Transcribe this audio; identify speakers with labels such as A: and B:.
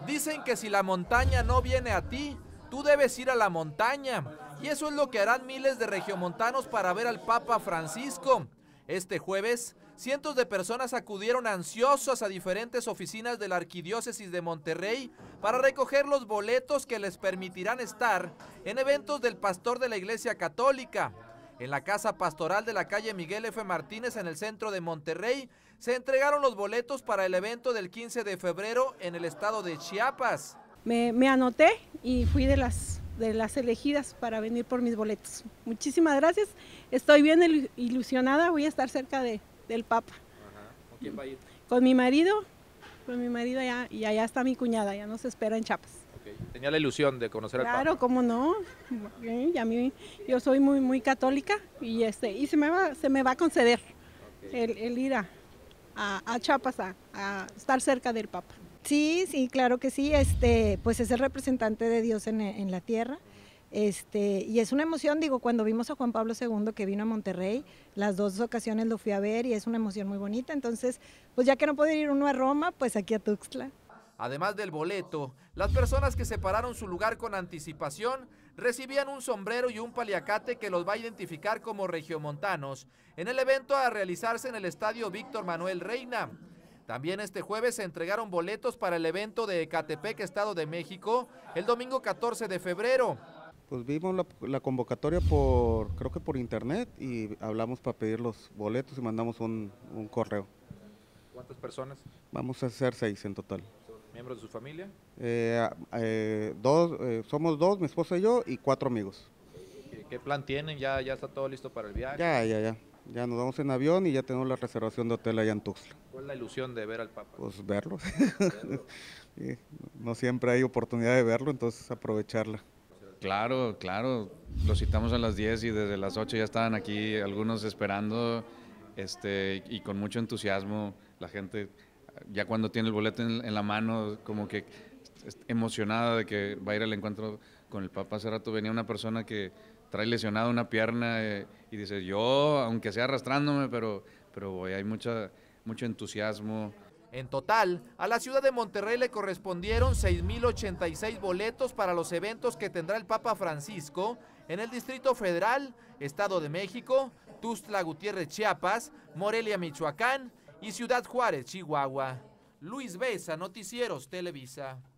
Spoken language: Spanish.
A: Dicen que si la montaña no viene a ti, tú debes ir a la montaña. Y eso es lo que harán miles de regiomontanos para ver al Papa Francisco. Este jueves, cientos de personas acudieron ansiosas a diferentes oficinas de la Arquidiócesis de Monterrey para recoger los boletos que les permitirán estar en eventos del pastor de la Iglesia Católica. En la casa pastoral de la calle Miguel F. Martínez, en el centro de Monterrey, se entregaron los boletos para el evento del 15 de febrero en el estado de Chiapas.
B: Me anoté y fui de las elegidas para venir por mis boletos. Muchísimas gracias, estoy bien ilusionada, voy a estar cerca del Papa.
A: ¿Con quién va a ir?
B: Con mi marido allá, y allá está mi cuñada, ya nos espera en Chiapas.
A: Okay. Tenía la ilusión de conocer al Papa.
B: Claro, cómo no, y a mí, yo soy muy católica y se me va a conceder el ir a Chiapas a estar cerca del Papa.
C: Sí, claro que sí, pues es el representante de Dios en la tierra, y es una emoción, digo, cuando vimos a Juan Pablo II que vino a Monterrey, las 2 ocasiones lo fui a ver y es una emoción muy bonita, entonces, pues ya que no puede ir uno a Roma, pues aquí a Tuxtla.
A: Además del boleto, las personas que separaron su lugar con anticipación recibían un sombrero y un paliacate que los va a identificar como regiomontanos en el evento a realizarse en el estadio Víctor Manuel Reina. También este jueves se entregaron boletos para el evento de Ecatepec, Estado de México, el domingo 14 de febrero.
D: Pues vimos la convocatoria creo que por internet, y hablamos para pedir los boletos y mandamos un correo.
A: ¿Cuántas personas?
D: Vamos a ser 6 en total.
A: ¿Miembros de su familia?
D: Somos 2, mi esposa y yo, y 4 amigos.
A: ¿Qué plan tienen? ¿Ya está todo listo para el viaje?
D: Ya nos vamos en avión y ya tenemos la reservación de hotel allá en Tuxtla.
A: ¿Cuál es la ilusión de ver al Papa?
D: Pues verlo. No siempre hay oportunidad de verlo, entonces aprovecharla.
E: Claro, lo citamos a las 10 y desde las 8 ya estaban aquí algunos esperando, y con mucho entusiasmo. La gente ya cuando tiene el boleto en la mano, como que emocionada de que va a ir al encuentro con el Papa. Hace rato venía una persona que trae lesionada una pierna y dice, yo, aunque sea arrastrándome, pero voy, hay mucho entusiasmo.
A: En total, a la ciudad de Monterrey le correspondieron 6,086 boletos para los eventos que tendrá el Papa Francisco en el Distrito Federal, Estado de México, Tuxtla Gutiérrez, Chiapas, Morelia, Michoacán y Ciudad Juárez, Chihuahua. Luis Besa, Noticieros Televisa.